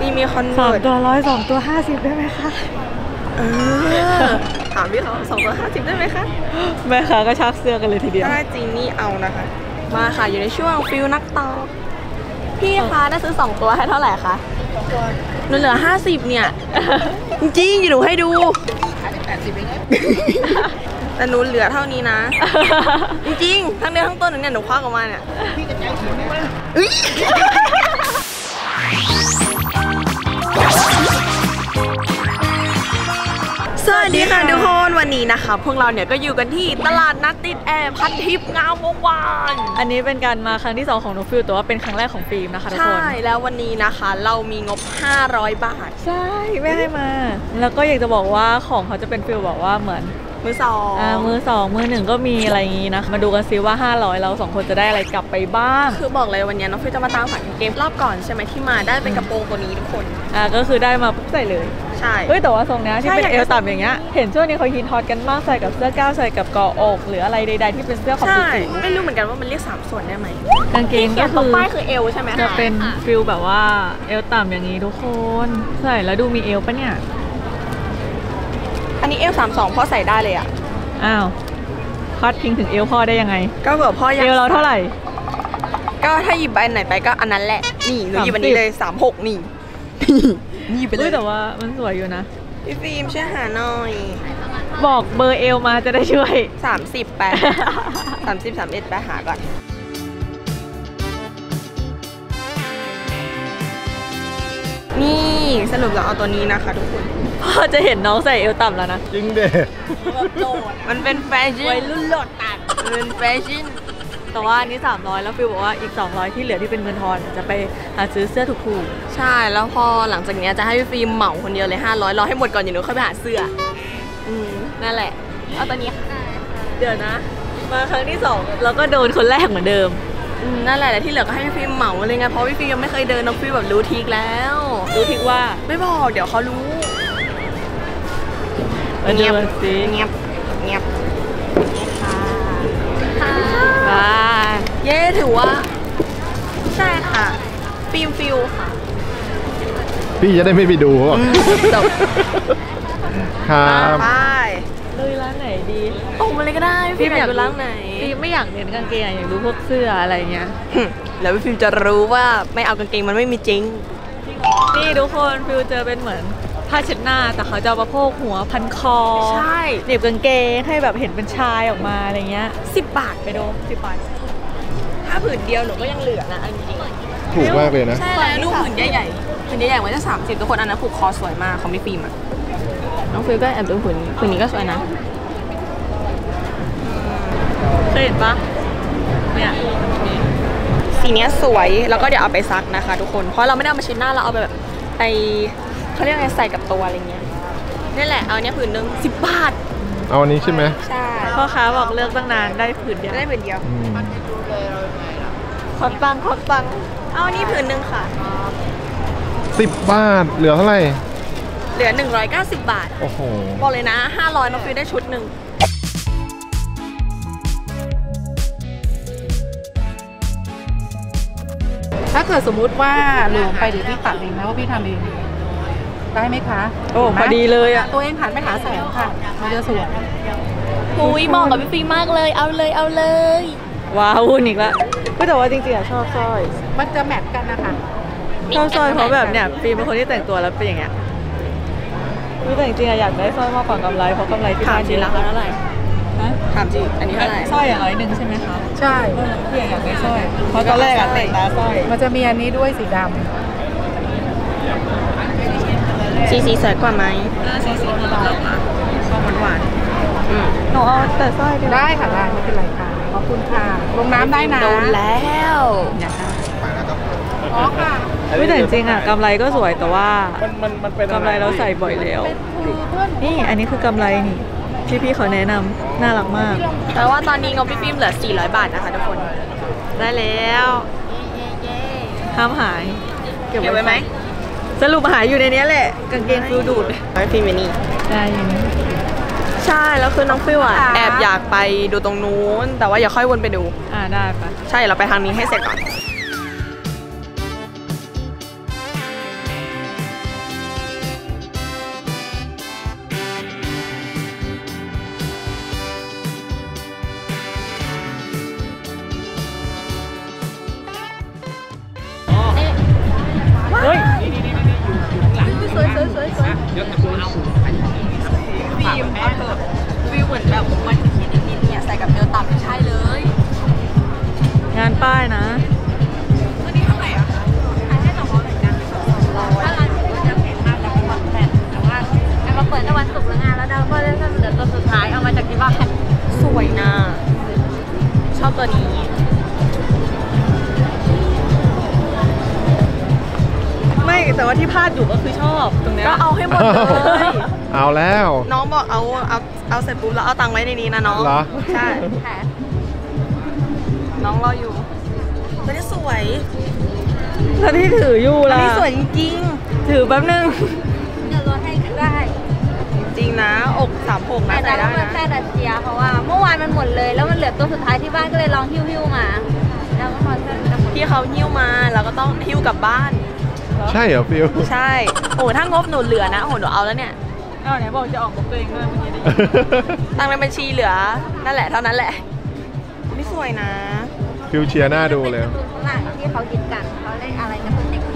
มีคอนเวิร์ต 3 ตัว100 2 ตัว 50ได้ไหมคะถามพี่เขา2 ตัว 50ได้ไหมคะแม่ค้าก็ชักเสื้อกันเลยทีเดียวถ้าจริงนี่เอานะคะมาค่ะอยู่ในช่วงฟิลนักต่อพี่คะน่าซื้อ2 ตัวให้เท่าไหร่คะหนูเหลือ50เนี่ยจริงๆหนูให้ดู80เองแต่หนูเหลือเท่านี้นะจริงๆทั้งเนื้อทั้งต้นเนี่ยหนูคว้าออกมาเนี่ยพี่กระจายเขียวได้ไหมสวัสดีค่ะทุกคนวันนี้นะคะพวกเราเนี่ยก็อยู่กันที่ตลาดนัดติดแอร์พันทิพย์งามวงวานอันนี้เป็นการมาครั้งที่2ของน้องฟิลแต่ว่าเป็นครั้งแรกของฟิล์มนะคะทุกคนใช่แล้ววันนี้นะคะเรามีงบ500 บาทใช่แม่ให้มาแล้วก็อยากจะบอกว่าของเขาจะเป็นฟิลบอกว่าเหมือนมือสองมือหนึ่งก็มีอะไรอย่างงี้นะมาดูกันซิว่า500เรา2คนจะได้อะไรกลับไปบ้างคือบอกเลยวันนี้น้องฟิลจะมาตามหากางเกงรอบก่อนใช่ไหมที่มาได้เป็นกระโปรงตัวนี้ทุกคนก็คือได้มาปุ๊บใส่เลยใช่แต่ว่าทรงนี้ที่เป็นเอวต่ำอย่างเงี้ยเห็นช่วงนี้เขาฮิตฮอตกันมากใส่กับเสื้อกล้าวใส่กับกออกหรืออะไรใดๆที่เป็นเสื้อของผู้หญิงไม่รู้เหมือนกันว่ามันเรียก3 ส่วนได้ไหมกางเกงก็คือป้ายคือเอวใช่ไหมจะเป็นฟิลแบบว่าเอวต่ำอย่างนี้ทุกคนใส่แล้วดูมีเอวปะเนี่ยอันนี้เอว32พ่อใส่ได้เลยอ่ะอ้าวพัดทิ้งถึงเอวพ่อได้ยังไงก็เผื่อพ่ออยากเอวเราเท่าไหร่ก็ถ้าหยิบใบไหนไปก็อันนั้นแหละนี่หนูหยิบอันนี้เลย36นี่ไปเลยแต่ว่ามันสวยอยู่นะพี่ฟิล์มช่วยหาหน่อยบอกเบอร์เอวมาจะได้ช่วย 30ไป30 31ไปหาก่อนนี่สรุปเราเอาตัวนี้นะคะทุกคนพ่อจะเห็นน้องใส่เอวต่ำแล้วนะจริงเด้มันเป็นแฟชั่นวัยรุ่นโหลดตัดเป็นแฟชั่นแต่ว่านี้300แล้วฟิลบอกว่าอีก200ที่เหลือที่เป็นเงินทอนจะไปหาซื้อเสื้อถูกๆใช่แล้วพอหลังจากนี้จะให้พี่ฟิล์มเหมาคนเดียวเลย500รอให้หมดก่อนอย่าหนูค่อยไปหาเสื้อนั่นแหละเอาตัวนี้เดี๋ยวนะมาครั้งที่2แล้วก็โดนคนแรกเหมือนเดิมนั่นแหละแต่ที่เหลือก็ให้พี่ฟิล์มเหมาเลยไงเพราะพี่ฟิล์มยังไม่เคยเดินน้องฟิล์มแบบรู้ทิกแล้วรู้ทิกว่าไม่บอกเดี๋ยวเขารู้เงียบสิเงียบเย้ถือว่าใช่ค่ะฟิลค่ะพี่จะได้ไม่ไปดูจบครับไปเลยร้านไหนดีตรงมาเลยก็ได้พี่อยากดูร้านไหนพี่ไม่อยากเน้นกางเกงอยากดูพวกเสื้ออะไรเงี้ยแล้วพี่ฟิล์มจะรู้ว่าไม่เอากางเกงมันไม่มีจริงนี่ทุกคนฟิลเจอเป็นเหมือนผ้าเช็ดหน้าแต่เขาจะเอามาโพกหัวพันคอใช่หนีบกางเกงให้แบบเห็นเป็นชายออกมาอะไรเงี้ย 10 บาทไปดู10 บาทถ้าผืนเดียวหนูก็ยังเหลือนะจริงๆถูกมากเลยนะใช่แล้วดูผืนใหญ่มันจะ30ทุกคนอันนั้นผูกคอสวยมากของพี่ฟิล์มอ่ะน้องฟิล์มก็แอบดูผืนนี้ก็สวยนะเคยเห็นปะเนี่ยสีนี้สวยแล้วก็เดี๋ยวเอาไปซักนะคะทุกคนเพราะเราไม่ได้เอามาชิ้นหน้าเราเอาไปแบบไปเขาเรียกอะไรใส่กับตัวอะไรเงี้ยนี่แหละเอาเนี้ยผืนนึง10 บาทเอาอันนี้ใช่ไหมใช่พ่อค้าบอกเลือกตั้งนานได้ผืนเดียวควักตังเอาอันนี้ผืนนึงค่ะ 10 บาทเหลือเท่าไหร่เหลือ190 บาทโอ้โหบอกเลยนะ500น้องฟิวได้ชุดหนึ่งถ้าเกิดสมมุติว่าหลวงไปเดี๋ยวพี่ตัดเองนะว่าพี่ทำเองได้ไหมคะโอ้พอดีเลยอ่ะตัวเองหันไปหาแสงค่ะมันจะสวยเหมาะกับพี่ฟิล์มมากเลยเอาเลยว้าววุ่นอีกแล้วแต่ว่าจริงๆอะชอบสร้อยมันจะแมทกันนะคะชอบสร้อยเพราะแบบเนี่ยฟิล์มเป็นคนที่แต่งตัวแล้วเป็นอย่างเงี้ยแต่จริงๆอยากได้สร้อยมากกว่ากำไรเพราะกำไรที่บ้านดีราคาเท่าไหร่ถามจริงอันนี้เท่าไหร่สร้อยอย่าง100ใช่ไหมคะใช่พี่อยากได้สร้อยเพราะตอนแรกอะแต่งตาสร้อยมันจะมีอันนี้ด้วยสีดำสีสวยกว่าไหมสีน่ารักค่ะชอบหวานหนูเอาแต่สร้อยได้ค่ะได้ไม่เป็นไรค่ะขอบคุณค่ะลงน้ำได้นะโดนแล้วอ๋อค่ะแต่จริงๆอะกำไรก็สวยแต่ว่ากำไรเราใส่บ่อยแล้วนี่อันนี้คือกำไรนี่พี่เขาแนะนำน่ารักมากแต่ว่าตอนนี้งบพี่ฟิล์มเหลือ400 บาทนะคะทุกคนได้แล้วห้ามหายเก็บไว้ไหมสรุปหายอยู่ในนี้แหละกางเกงฟิลดูดพี่ฟิล์มนี่ได้อย่างนี้ใช่แล้วคือน้องฟิล์มแอบอยากไปดูตรงนู้นแต่ว่าอย่าค่อยวนไปดูได้ปะใช่เราไปทางนี้ให้เสร็จก่อนป้ายนะตัวนี้เท่าไหร่อะคะขายให้200เหมือนกัน200 ถ้าร้านอื่นก็จะแพงมากแต่ว่าแต่ว่าเอามาเปิดในวันศุกร์แล้วงานแล้วเราก็เล่นเหลือตัวสุดท้ายเอามาจากที่บ้านสวยนะชอบตัวนี้ไม่แต่ว่าที่พลาดอยู่ก็คือชอบตรงเนี้ยก็เอาให้หมดเลยเอาแล้วน้องบอกเอาเสร็จปุ๊บแล้วเอาตังค์ไว้ในนี้นะน้องเหรอใช่ค่ะน้องรออยู่ตัวนี้สวยแล้วที่ถืออยู่อันล่ะนี้สวยจริงถือแป๊บนึงเดี๋ยวลดให้ได้ๆจริงนะอก36นะแต่ใส่เราได้เป็นนะแค่ดัชเชียเพราะว่าเมื่อวานมันหมดเลยแล้วมันเหลือตัวสุดท้ายที่บ้านก็เลยลองหิ้วมาแล้วก็พอจะหมดพี่เขาหิ้วมาเราก็ต้องหิ้วกลับบ้านใช่เหรอฟิลใช่โอ้ถ้างบหนูเหลือนะโอ้หนูเอาแล้วเนี่ยอ้าวไหนบอกจะออกกับตัวเองด้วยเมื่อกี้นี้ตังค์ในบัญชีเหลือนั่นแหละเท่านั้นแหละไม่สวยนะฟิลเชียร์หน้าดูเลยการ์ตูนฝรั่งที่เขาคิดกันเขาเล่นอะไรกันตัวเด็ก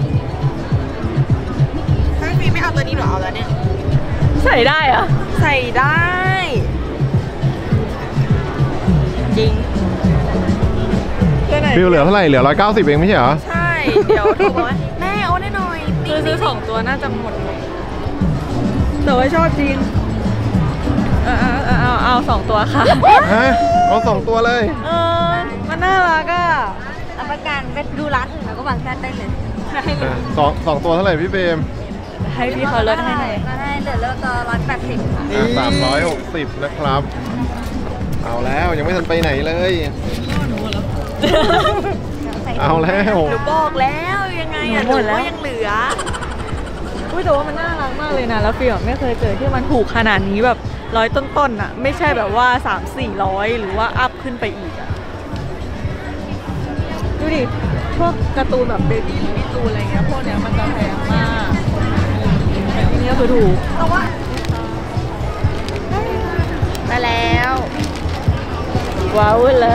ถ้าพี่ไม่เอาตัวนี้หนูเอาแล้วเนี่ยใส่ได้เหรอะใส่ได้ จริงฟิลเหลือเท่าไหร่เหลือ190เองไม่ใช่เหรอใช่ เดี๋ยวโทรบอกว่าแม่โอนให้หน่อยคือซื้อ2ตัวน่าจะหมดแต่ว่าชอบจริงเอา2ตัวค่ะฮะ เอา2ตัวเลยมันน่ารักอ่ะรับประกันไปดูร้านอื่นแล้วก็วางแค่ได้เลยสองตัวเท่าไหร่พี่เบมให้พี่เขาลดให้หน่อยก็ได้เหลือตัว180ค่ะ 360นะครับ เอาแล้วยังไม่ทันไปไหนเลย เอาแล้วหนูบอกแล้วยังไงอ่ะหนูหมดแล้วก็ยังเหลืออุ้ยแต่ว่ามันน่ารักมากเลยนะแล้วฟิลไม่เคยเจอที่มันถูกขนาดนี้แบบ100ต้นๆอ่ะไม่ใช่แบบว่า300-400หรือว่าอัพขึ้นไปอีกอ่ะดูดิพวกการ์ตูนแบบเบบี้ลูบี้ตูนอะไรเงี้ยพวกเนี้ยมันจะแพงมากแต่ที่นี่ก็คือถูกแต่ว่าได้แล้วว้าวเลย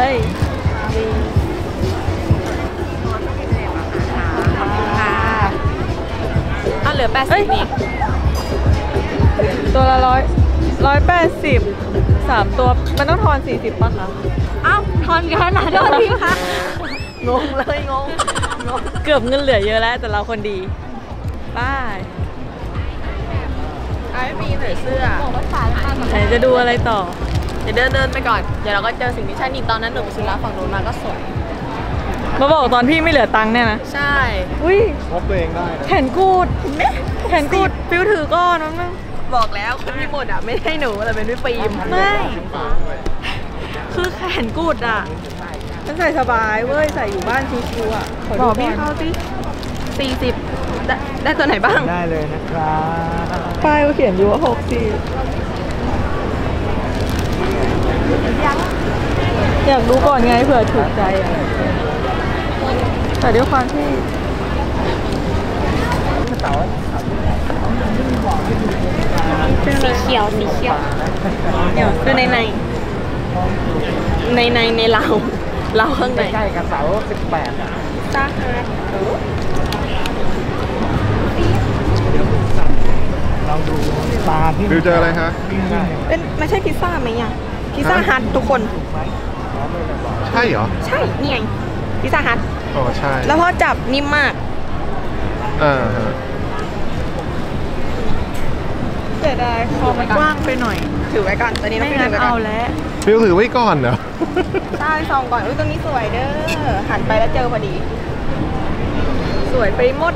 ค่ะเอาเหลือ80นี่ตัวละ180 3ตัวมันต้องทอน40ป่ะคะเอ้าทอนกันขนาดนั้นพี่คะงงเลยงงเกือบเงินเหลือเยอะแล้วแต่เราคนดีป้ายไอ้มีใส่เสื้อไหนจะดูอะไรต่อเดี๋ยวเดินไปก่อน เดี๋ยวเราก็เจอสิ่งที่ใช่นี่ตอนนั้นหนูไปซื้อร้านฝั่งโน้นมาก็สวยมาบอกตอนพี่ไม่เหลือตังค์เนี่ยนะใช่อุ้ยงบตัวเองได้นะแขนกูดแขนกูดฟิวถือก้อนนั่นนึงบอกแล้วคนที่หมดอ่ะไม่ใช่หนูแต่เป็นพี่ฟิล์มไม่คือแขนกูดอ่ะฉันใส่สบายเว้ยใส่อยู่บ้านชิวๆอ่ะขดูบอกพี่นเขาสิ40ได้ตัวไหนบ้างได้เลยนะครับป้ายก็เขียนอยู่ว่า60อยากดูก่อนไงเผื่อถูกใจอ่ะแต่ด้วยความที่สีเขียวสีเขียวเดี๋ยวคือในเราข้างในใกล้ๆกับเสา18 จ้าฮะลองดูตาที่ฟิลเจออะไรคะเป็นไม่ใช่พิซซ่าไหมอ่ะพิซซ่าฮัททุกคนใช่เหรอใช่นี่ไงพิซซ่าฮัทอ๋อใช่แล้วพอจับนิ่มมากอ่าฮะเสียดายคอมันกว้างไปหน่อยถือไว้ก่อนตอนนี้ต้อไม่งถืงั้นอไว้ก่เอาอนแล้วฟิลถือไว้ก่อนเหรอใช่ซองก่อนอุ้ยตรงนี้สวยเด้อหันไปแล้วเจอพอดีสวยไปหมด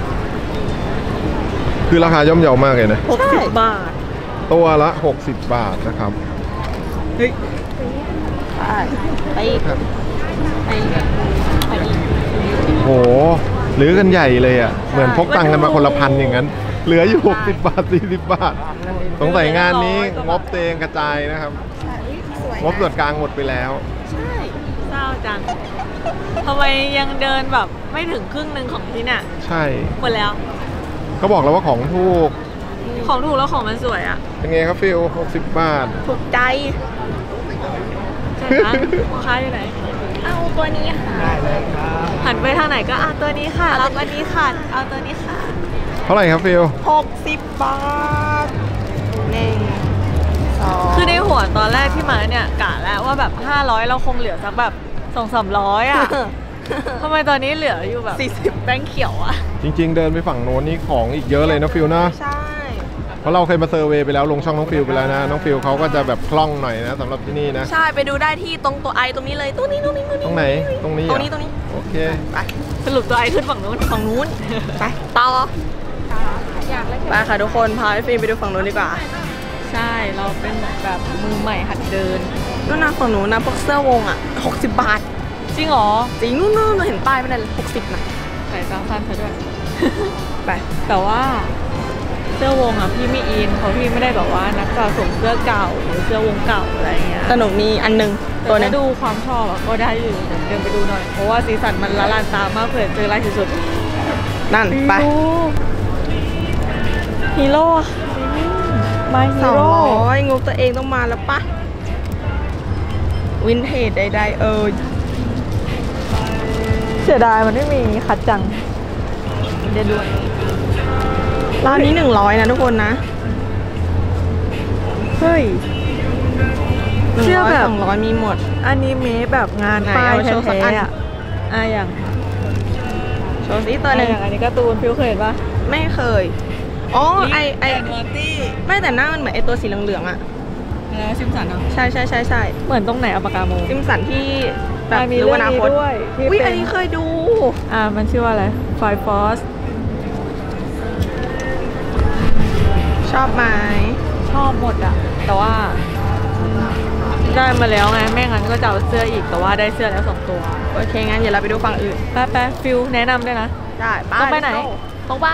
คือราคาย่อมเยาวมากเลยนะ 60 บาทตัวละ 60 บาทนะครับเฮ้ยไปอีกครับไปอีกไปอีกโหหรือกันใหญ่เลยอ่ะ เหมือนพกตังค์กันมาคนละพันอย่างนั้น เหลืออยู่ 60 บาท 40 บาท สงสัยงานนี้งบเตงกระจายนะครับสวยงบส่วนกลางหมดไปแล้วใช่เศร้าจังทำไมยังเดินแบบไม่ถึงครึ่งหนึ่งของที่น่ะใช่หมดแล้วเขาบอกแล้วว่าของถูกของถูกแล้วของมันสวยอ่ะเป็นไงครับฟิล60 บาทถูกใจใช่ไหมลูกค้าอยู่ไหนเอาตัวนี้ค่ะได้เลยครับหันไปทางไหนก็เอาตัวนี้ค่ะรับอันนี้ค่ะ เอาตัวนี้ค่ะเท่าไหร่ครับฟิล 60 บาท1 2 คือในหัวตอนแรกที่มาเนี่ยกะแล้วว่าแบบ500เราคงเหลือสักแบบ200-300อ่ะทำไมตอนนี้เหลืออยู่แบบ40แบงค์เขียวอะจริงๆ เดินไปฝั่งโน้นนี่ของอีกเยอะเลยนะฟิลนะใช่เพราะเราเคยมาเซอร์เวย์ไปแล้วลงช่องน้องฟิลไปแล้วนะน้องฟิลเขาก็จะแบบคล่องหน่อยนะสำหรับที่นี่นะใช่ไปดูได้ที่ตรงตัวไอตรงนี้เลยตรงนี้ตรงไหนตรงนี้ตรงนี้ตรงนี้โอเคไปสรุปตัวไอขึ้นฝั่งนู้นฝั่งนู้นไปต่อไปค่ะทุกคนพาพี่ฟิล์มไปดูฝั่งนู้นดีกว่าใช่เราเป็นแบบมือใหม่หัดเดินนู่นนะฝั่งนู้นนะพวกเสื้อวงอ่ะ60 บาทจริงเหรอจริงนู่นเราเห็นป้ายไม่ได้60นะใส่ตาสั้นซะด้วยไปแต่ว่าเสื้อวงอ่ะพี่ไม่อินเพราะพี่ไม่ได้แบบว่านักสะสมเสื้อเก่าหรือเสื้อวงเก่าอะไรเงี้ยแต่หนูมีอันนึงแต่ตัวนึถ้าง ดูความชอบอะก็ได้อยู่เดี๋ยวเดินไปดูหน่อยเพราะว่าสีสันมันละลานตามากเผื่อเจอลายสุดนั่นไปฮีโร่มาฮีโร่ 200งบตัวเองต้องมาแล้วปะวินเทจใดๆเสียดายมันไม่มีคัดจังเดี๋ยวดูร้านนี้100นะทุกคนนะเฮ้ย เสื้อแบบ 200มีหมดอนิเมะแบบงานไหนป้ายเอามาโชว์สักแท้อันๆอ่ะอย่างโชว์ซิตัวหนึ่งอย่างอันนี้การ์ตูนฟิวเคยเห็นปะไม่เคยอ๋อไอไม่แต่หน้ามันเหมือนไอตัวสีเหลืองๆอ่ะซิมสันเนาะใช่เหมือนตรงไหนเอาปากกาโมซิมสันที่แบบมีรู้เรื่ออง นานี้คตด้วยที่อุ้ยเป็อันนนี้เคยดูมันชื่อว่าอะไรไฟฟอสชอบไหมชอบหมดอะแต่ว่าได้มาแล้วไงไม่งั้นก็จะเอาเสื้ออีกแต่ว่าได้เสื้อแล้ว2 ตัวโอเคงั้นเดี๋ยวเราไปดูฝั่งอื่นแป๊บฟิวแนะนำด้วยนะได้ต้องไปไหน let's go ต้องไป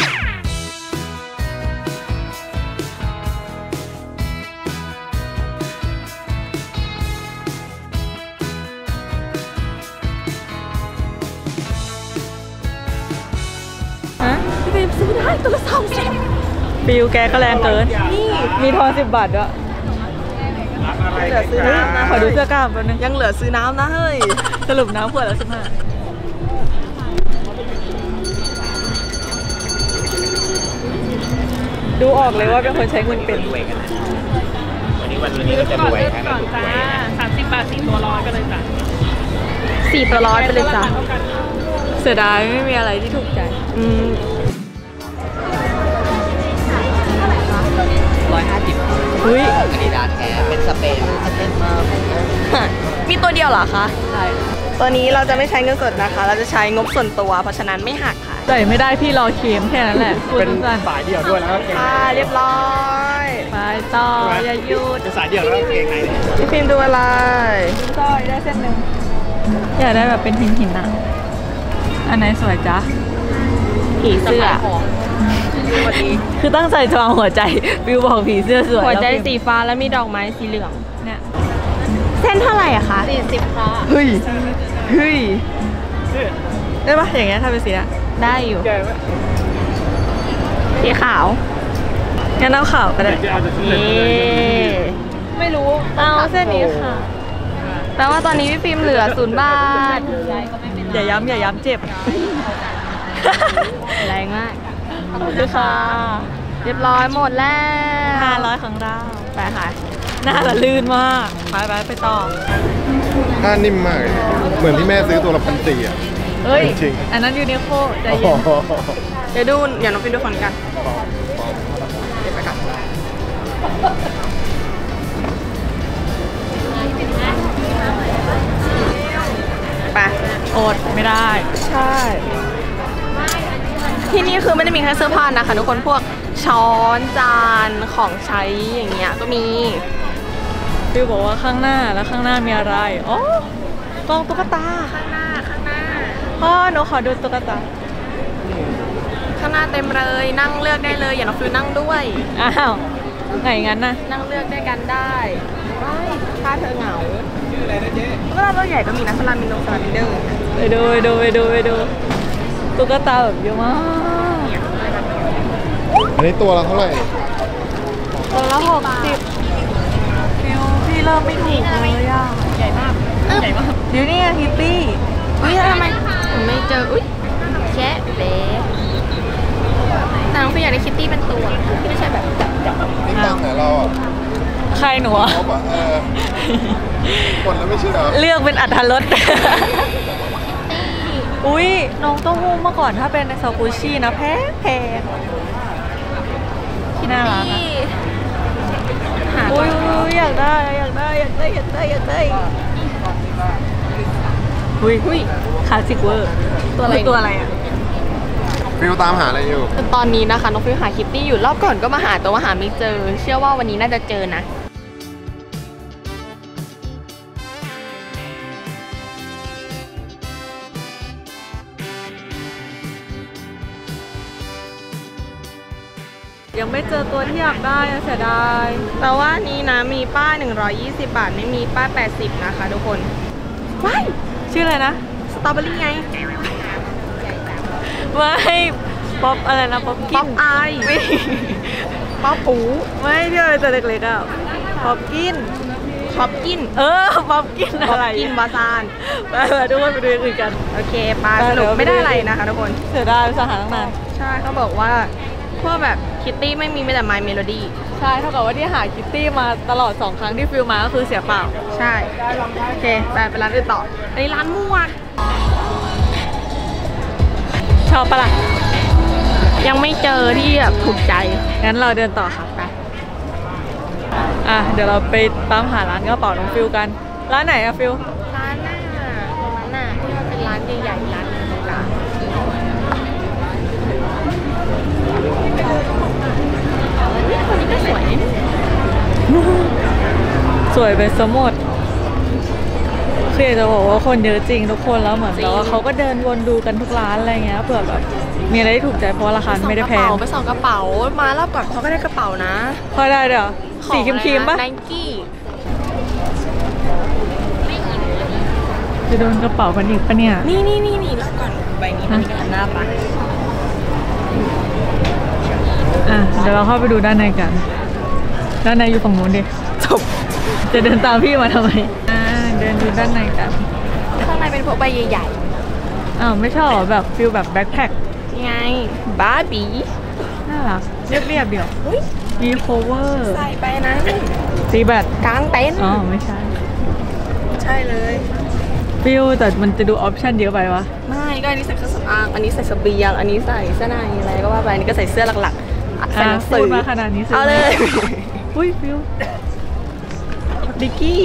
ฮะพี่ฟิล์มซื้อได้ตัวละ30ฟิวแกก็แรงเกินนี่มีทอน10 บาทด้วยเหลือซื้อน้ำนะขอดูเสื้อกล้ามแป๊บนึงยังเหลือซื้อน้ำนะเฮ้ยสรุปน้ำขวดละ15ดูออกเลยว่าเป็นคนใช้เงินเป็นวันนี้ก็จะรวยนะรวยนะ 30 บาท4 ตัวร้อยก็เลยจ้ะ 4 ตัวร้อยไปเลยจ้ะเสียดายไม่มีอะไรที่ถูกใจอืม 150 อุ้ยอาดิดาสแท้เป็นสเปนมากมีตัวเดียวเหรอคะใช่ตัวนี้เราจะไม่ใช้เงินสดนะคะ เราจะใช้งบส่วนตัวเพราะฉะนั้นไม่หักค่ะใส่ไม่ได้พี่รอเค็มแค่นั้นแหละพูดเป็นสั้นสายเดี่ยวด้วยแล้วก็เกงค่ะเรียบร้อยๆไปต่ออย่าหยุดเป็นสายเดี่ยวแล้วก็เกงในพี่ฟิล์มดูอะไรสร้อยได้เส้นหนึ่งอยากได้แบบเป็นหินๆอ่ะอันไหนสวยจ๊ะผีเสื้อสวัสดีคือตั้งใจจะวางหัวใจฟิวบอกผีเสื้อสวยหัวใจแล้สีฟ้าแล้วมีดอกไม้สีเหลืองเนี่ยเส้นเท่าไหร่อะคะ 40 ค่ะเฮ้ย เฮ้ยได้ปะอย่างเงี้ยถ้าเป็นสีอะได้อยู่ สีขาวงั้นเอาขาวก็ได้เย้ไม่รู้เอาเส้นนี้ค่ะแปลว่าตอนนี้พี่ฟิล์มเหลือ0 บาทอย่าย้ำเจ็บแรงมากขอบคุณค่ะเรียบร้อยหมดแล้ว 500ของเราไปค่ะหน้าละลื่นมากไปต่อผ้านิ่มมากเลยเหมือนที่แม่ซื้อตัวละ1,400อ่ะเฮ้ยจริงอันนั้นยูนิโคใจเย็นเดี๋ยวน้องฟิล์มดูฝั่งกัน ไปอดไม่ได้ใช่ ที่นี่คือไม่ได้มีแค่เสื้อผ้านะคะทุกคนพวกช้อนจานของใช้อย่างเงี้ยก็มีฟิวบอกว่าข้างหน้าแล้วข้างหน้ามีอะไรอ๋อกล้องตุ๊กตาข้างหน้าพ่อหนูขอดูตุ๊กตาข้างหน้าเต็มเลยนั่งเลือกได้เลยอย่าน้องฟิวนั่งด้วยอ้าวไงงั้นน่ะนั่งเลือกด้วยกันได้ถ้าเธอเหงาก็ตัวใหญ่ก็มีนะสลามิโนสลามิเดอร์ไปดูตุ๊กตาแบบเยอะมากอันนี้ตัวละเท่าไหร่ตัวละ60ฟิวพี่เริ่มไม่ถูกเลยอ่ะใหญ่มากเดี๋ยวนี่คิตตี้อุ้ยทำไมผมไม่เจออุ้ยแค่เบ๊แต่น้องฟิวอยากได้คิตตี้เป็นตัวที่ไม่ใช่แบบนี่ตั้งแต่เราอ่ะใครหนูอ่ะเขาบอกกดแล้วไม่เชื่อเลือกเป็นอัธรสตี้อุ้ยน้องเต้าหู้เมื่อก่อนถ้าเป็นในซากุชินะแพงน่ารักอุ้ยอยากได้อุ้ยคลาสสิกเวอร์ตัวอะไรอ่ะฟิวตามหาอะไรอยู่ตอนนี้นะคะน้องฟิวหาคิตตี้อยู่รอบก่อนก็มาหาแต่ว่าหาไม่เจอ เชื่อว่าวันนี้น่าจะเจอนะยังไม่เจอตัวที่อยากได้เสียดายแต่ว่านี้นะมีป้าย120 บาทไม่มีป้าย80นะคะทุกคนว้ายชื่ออะไรนะสตรอเบอรี่ไงไม่ป๊อปอะไรนะป๊อปกินป๊อปอายไม่ป๊อปปูไม่ที่อะไรตัวเล็กๆอ่ะป๊อปกินป๊อปกินป๊อปกินป๊ออะปไรกินบาซานไปทุกคนไปดูอย่างอื่นกันโอเคปลาสรุปไม่ได้อะไรนะคะทุกคนเสียดายสหาตั้งนานใช่เขาบอกว่าพวกแบบคิตตี้ไม่มีแต่ My Melody ใช่เท่ากับว่าที่หาคิตตี้มาตลอด2ครั้งที่ฟิลมาก็คือเสียเปล่าใช่โอเคไปร้านอื่นต่ออันนี้ร้านหมวกชอบปะล่ะยังไม่เจอที่แบบถูกใจงั้นเราเดินต่อค่ะไปเดี๋ยวเราไปตามหาร้านกระเป๋าน้องฟิลกันร้านไหนอะฟิลร้านน่ะตรงนั้นน่ะที่มันเป็นร้านใหญ่ๆร้านนึงตรงกลางคนนี้ก็สวยสวยไปสมดคืออยากจะบอกว่าคนเยอะจริงทุกคนแล้วเหมือนกับว่าเขาก็เดินวนดูกันทุกร้านอะไรเงี้ยเผื่อแบบมีอะไรที่ถูกใจเพราะว่าราคาไม่ได้แพงไปส่องกระเป๋ามารอบก่อนเขาก็ได้กระเป๋านะพอได้เดี๋ยวสีครีมๆปะไนกี้จะโดนกระเป๋ากันอีกปะเนี่ยนี่รอบก่อนใบนี้มันก็หันหน้าไปเดี๋ยวเราเข้าไปดูด้านในกัน ด้านในอยู่ฝั่งนู้นดิจบจะเดินตามพี่มาทำไมเดินดูด้านในกันข้างในเป็นพวกใบใหญ่ไม่ชอบแบบฟิลแบบแบ็คแพ็คๆนี่ไงบาร์บี้น่ารักเรียบๆเดียวอุ๊ยมีโคเวอร์ใส่ไปนะตีแบตกลางเต็นท์ไม่ใช่ใช่เลยฟิลแต่มันจะดูออปชั่นเยอะไปวะไม่ก็อันนี้ใส่เครื่องสำอางอันนี้ใส่เสบียงอันนี้ใส่เสื้อในอะไรก็ว่าไปอันนี้ก็ใส่เสื้อหลักๆใส่หนังสืพูอดมาขนาดนี้ซื้เอาเลยอุ้ยฟิลดิกกี้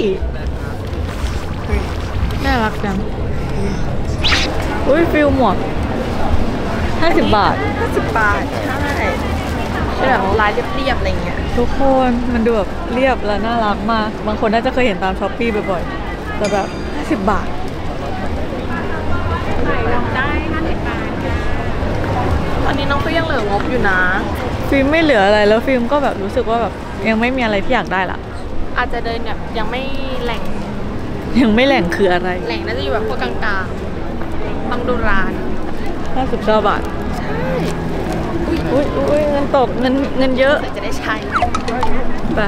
น่ารักจังอุ้ยฟิลหมวก50 บาท 50 บาทใช่เป็นแบบลายเรียบๆอะไรเงี้ยทุกคนมันดูแบบเรียบและน่ารักมากบางคนน่าจะเคยเห็นตามช้อปปี้บ่อยๆแต่แบบ50 บาทตอนนี้น้องก็ยังเหลืองบอยู่นะฟิล์มไม่เหลืออะไรแล้วฟิล์มก็แบบรู้สึกว่าแบบยังไม่มีอะไรที่อยากได้ละอาจจะเดินแบบยังไม่แหล่งยังไม่แหล่งคืออะไรแหล่งน่าจะอยู่แบบพวกกลางๆต้องดูร้าน 59 บาทใช่อุ้ยเงินตกเงินเยอะจะได้ใช้ไป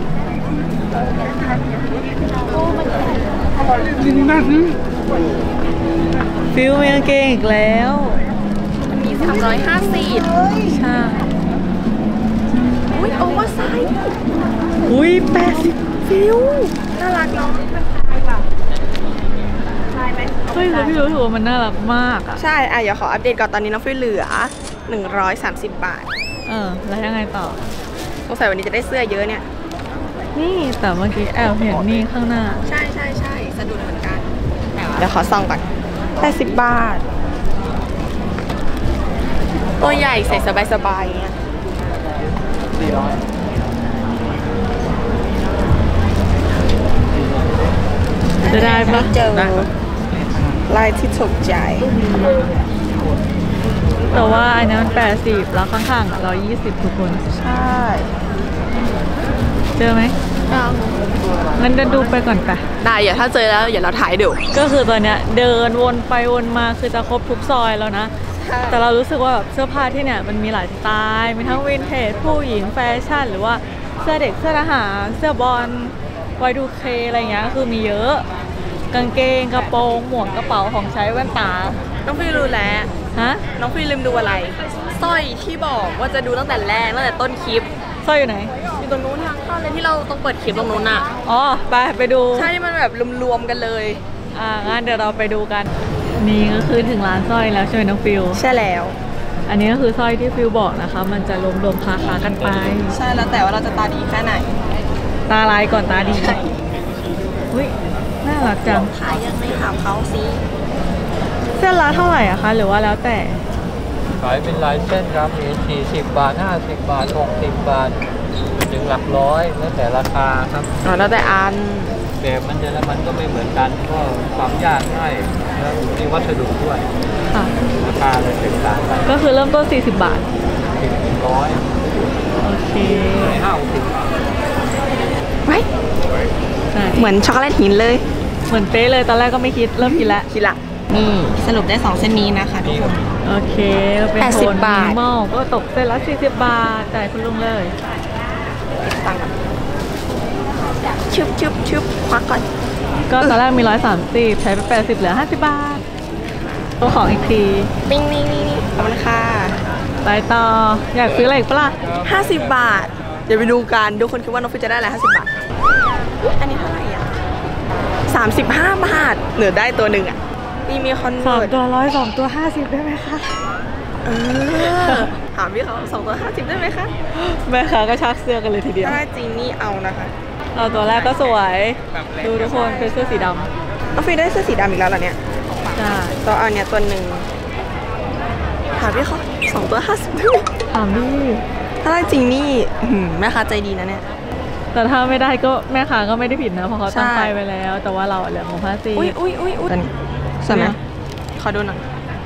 ฟิลมีกางเกงอีกแล้วมันมี350 ใช่อุ้ยโอเวอร์ไซส์อุ้ย80ฟิลน่ารักเนาะเฮ้ยแล้วพี่รู้สึกว่ามันน่ารักมากอ่ะใช่เดี๋ยวขออัปเดตก่อนตอนนี้น้องฟิวเหลือ130 บาทแล้วยังไงต่อสงสัยวันนี้จะได้เสื้อเยอะเนี่ยนี่แต่เมื่อกี้แอบเห็นนี่ข้างหน้าใช่สะดุดเหมือนกันเดี๋ยวขอส่องก่อน80 บาท ตัวใหญ่ใส่สบายๆเงี้ยจะได้ปะเจอลายที่ถูกใจแต่ว่าอันนี้มัน80แล้วข้างๆ120ทุกคนใช่เจอไหมงั้นเดินดูไปก่อนไปได้อย่าถ้าเจอแล้วอย่าเราถ่ายเดี๋ยวก็คือตอนเนี้ยเดินวนไปวนมาคือจะครบทุกซอยแล้วนะ แต่เรารู้สึกว่าแบบเสื้อผ้าที่เนี่ยมันมีหลายสไตล์มีทั้งวินเทจผู้หญิงแฟชั่นหรือว่าเสื้อเด็กเสื้อทหารเสื้อบอลY2K อะไรเงี้ยคือมีเยอะกางเกงกระโปรงหมวกกระเป๋าของใช้แว่นตาน้องฟิวรู้แล้วฮะน้องฟิวลืมดูอะไรสร้อยที่บอกว่าจะดูตั้งแต่แรกตั้งแต่ต้นคลิปสร้อยอยู่ไหนอยู่ตรงนู้นทางเข้าเลยที่เราต้องเปิดคลิปตรงนู้นอ่ะอ๋อไปดูใช่ที่มันแบบรวมๆกันเลยงั้นเดี๋ยวเราไปดูกันนี่ก็คือถึงร้านสร้อยแล้วใช่ไหมน้องฟิวใช่แล้วอันนี้ก็คือสร้อยที่ฟิวบอกนะคะ มันจะรวมๆคาๆกันไปใช่แล้วแต่ว่าเราจะตาดีแค่ไหนตาลายก่อนตาดีอุ้ยน่ารักจังขายยังไม่ถามเขาสิเส้นละเท่าไหร่อะคะ หรือว่าแล้วแต่ขายเป็นลายเส้นครับมี40 บาท 50 บาท 60 บาท ถึงหลักร้อยแล้วแต่ราคาครับอ๋อแล้วแต่อันแบบมันแต่ละมันก็ไม่เหมือนกันก็ความยากง่ายแล้วมีวัสดุด้วยค่ะราคาเลยเป็นต่างกันก็คือเริ่มต้น40 บาทร้อยโอเค 50 บาทไว้ใช่เหมือนช็อกโกแลตหินเลยเหมือนเป๊ะเลยตอนแรกก็ไม่คิดเริ่มคิดแล้วคิดละนี่สรุปได้2เส้นนี้นะคะทุกคนโอเคเป็น 80 โทนบาทมินิมอลก็ตกเส้นละ40 บาทจ่ายคุณลุงเลยเก็บตังค์ก่อนชึบควักก่อนก็ตอนแรกมี130ใช้ไป80เหลือ50 บาทตัวของอีกทีปิ้งนี่ขอบคุณค่ะไปต่ออยากซื้ออะไรอีกปะล่ะ 50 บาท เดี๋ยวไปดูกันทุกคนคิดว่าน้องฟิวจะได้อะไร50 บาทอุ๊ยอันนี้เท่าไหร่อ่ะ35 บาทเหนือได้ตัวหนึ่งอ่ะนี่มีคอนเวิร์ต 3 ตัว100 2 ตัว 50 ได้ไหมคะถามพี่เขา2 ตัว 50 ได้ไหมคะแม่ค้าก็ชักเสื้อกันเลยทีเดียวถ้าได้จริงนี่เอานะคะเราตัวแรกก็สวยดูทุกคนเป็นเสื้อสีดน้องฟิวได้เสื้อสีดำอีกแล้วเหรอเนี่ยำใช่ตัวเอาเนี่ยตัวหนึ่งถามพี่เขา2 ตัว 50ได้ไหมถามดิถ้าได้จริงนี่แม่ค้าใจดีนะเนี่ยแต่ถ้าไม่ได้ก็แม่ค้าก็ไม่ได้ผิดนะเพราะเขาตั้งใช่ไปไว้แล้ว แต่ว่าเราเหลืองบ50 อุ้ยตัวนี้สวยไหมเนี่ยขอดูหน่อย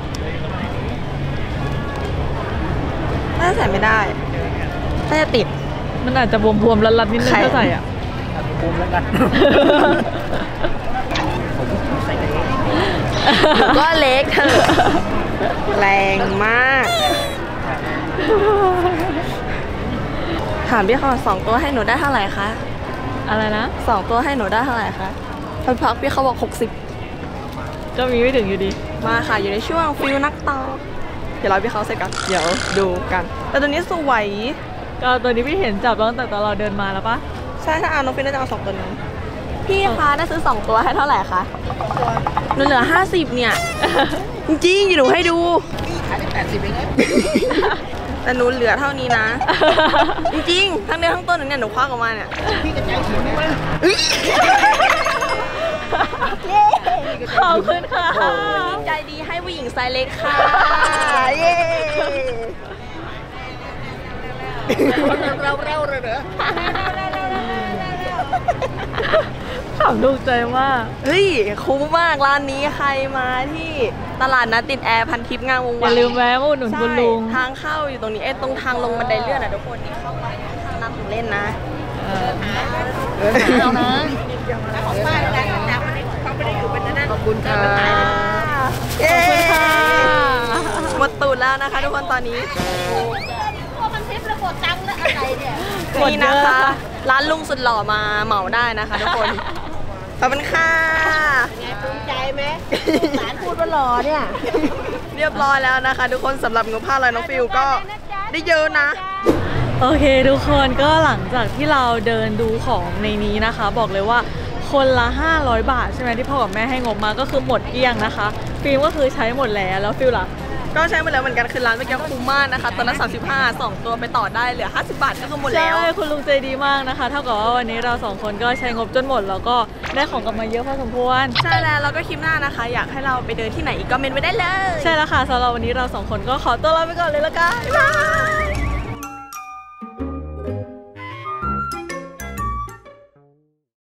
น่าจะใส่ไม่ได้น่าจะติดมันอาจจะบวมๆรัดๆนิดนึงใครถ้าใส่อ่ะภูมิแล้วกันก็เล็กเถอะแรงมาก ถามพี่เขา2 ตัวให้หนูได้เท่าไหร่คะอะไรนะ 2 ตัวให้หนูได้เท่าไหร่คะพักพี่เขาบอก60 ก็มีไม่ถึงอยู่ดีมาค่ะอยู่ในช่วงฟิลนักต่อเดี๋ยวรอพี่เขาเสร็จกันเดี๋ยวดูกัน แต่ตัวนี้สวยก็ตัวนี้พี่เห็นจับตั้งแต่ตอนเราเดินมาแล้วปะใช่ถ้าเอาน้องฟิลน่าจะเอา2 ตัวนี้พี่คะได้ซื้อ2 ตัวให้เท่าไหร่คะหนูเหลือ50เนี่ย จริงๆหนูให้ดูแต่หนูเหลือเท่านี้นะ จริงๆทั้งเนื้อทั้งต้นเนี่ยหนูควักออกมาเนี่ยพี่กระจายถุงมาขอบคุณค่ะใจดีให้ผู้หญิงไซส์เล็กค่ะเย้เราเลยเหรอขำถูกใจมากเฮ้ยคุ้มมากร้านนี้ใครมาที่ตลาดนัดติดแอร์พันทิพย์งามวงอวาย่าน ลืมแวะมาอุดหนุนคุณลุงใช่ทางเข้าอยู่ตรงนี้ตรงทางลงบันไดเลื่อนอ่ะทุกคนนี่เข้าไปทางน้ำถึงเล่นนะเอานะของป้าแล้วนะเขาไม่ได้อยู่เป็นนั่นขอบคุณค่ะเย้ขอบคุณค่ะหมดตูดแล้วนะคะทุกคนตอนนี้มันทิประบบตังค์แล้วอะไรเนี่ยนี่นะคะร้านลุงสุดหล่อมาเหมาได้นะคะทุกคนขอบคุณค่ะไงภูมิใจไหมหลานพูดว่าหล่อเนี่ยเรียบร้อยแล้วนะคะ ทุกคนสำหรับงบ500น้องฟิวก็ได้เยอะนะโอเคทุกคนก็หลังจากที่เราเดินดูของในนี้นะคะ บอกเลยว่าคนละ500 บาทใช่ไหมที่พ่อกับแม่ให้งบมาก็คือหมดเกลี้ยงนะคะฟิล์มก็คือใช้หมดแล้วฟิลล่ะก็ใช้ไปแล้วเหมือนกันคือร้านเมื่อกี้คุ้มมากนะคะตัวละ35 2 ตัวไปต่อได้เหลือ50 บาทก็คือหมดแล้วใช่คุณลุงใจดีมากนะคะเท่ากับว่าวันนี้เรา2 คนก็ใช้งบจนหมดแล้วก็ได้ของกลับมาเยอะพอสมควรใช่แล้วก็คลิปหน้านะคะ อยากให้เราไปเดินที่ไหนอีกก็เมนไว้ได้เลยใช่แล้วค่ะสำหรับวันนี้เรา2 คนก็ขอตัวลาไปก่อนเลยละกันบ๊ายบาย